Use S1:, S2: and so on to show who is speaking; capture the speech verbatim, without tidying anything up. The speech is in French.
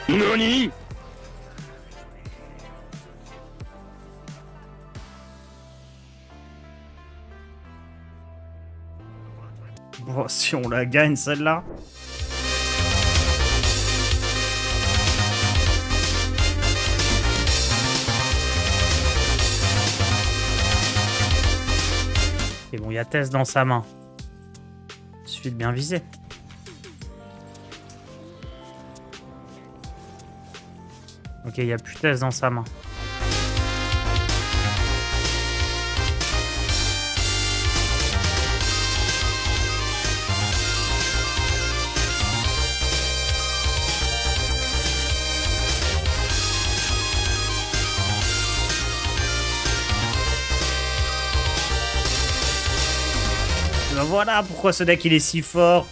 S1: NANI?
S2: Bon, si on la gagne celle-là. Et bon, il y a Tess dans sa main. Il suffit de bien viser. Ok, il n'y a plus Tess dans sa main. Ben voilà pourquoi ce deck il est si fort.